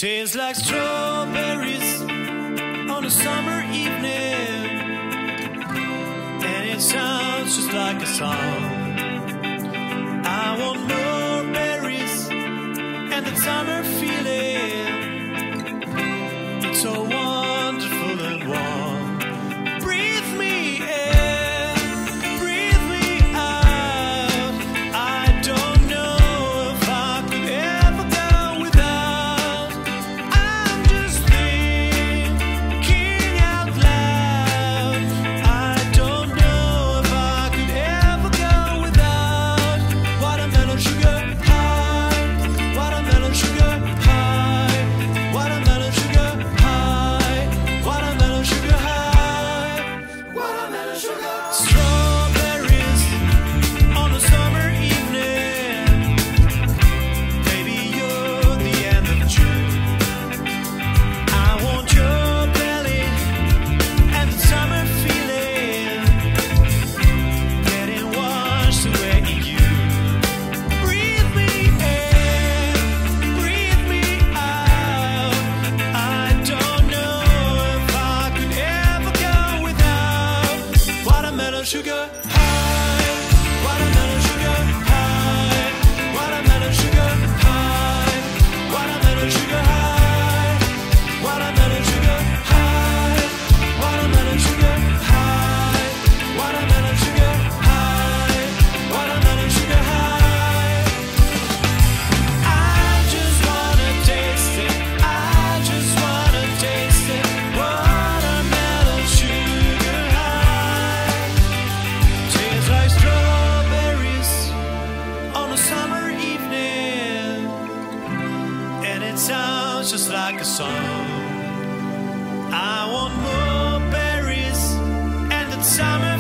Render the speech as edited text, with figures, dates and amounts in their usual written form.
Tastes like strawberries on a summer evening, and it sounds just like a song. I want more berries and that summer feeling. It's so wonderful and warm. Breathe me in, breathe me out. I don't know if I could ever go without. I'm just thinking out loud. I don't know if I could ever go without watermelon sugar high, watermelon sugar high, watermelon sugar high, watermelon sugar high, watermelon sugar. Strawberries on a summer evening. Baby, you're the end of June. I want your belly and the summer feeling, getting washed away in you. Breathe me in, breathe me out. I don't know if I could ever go without watermelon sugar high, watermelon sugar high, watermelon sugar high, watermelon sugar high, watermelon sugar high, watermelon sugar high, watermelon sugar high, watermelon sugar high. I just wanna taste it, I just wanna taste it. Watermelon sugar high. Tastes like strawberries on a summer evening, and it sounds just like a song. I want more berries and that summer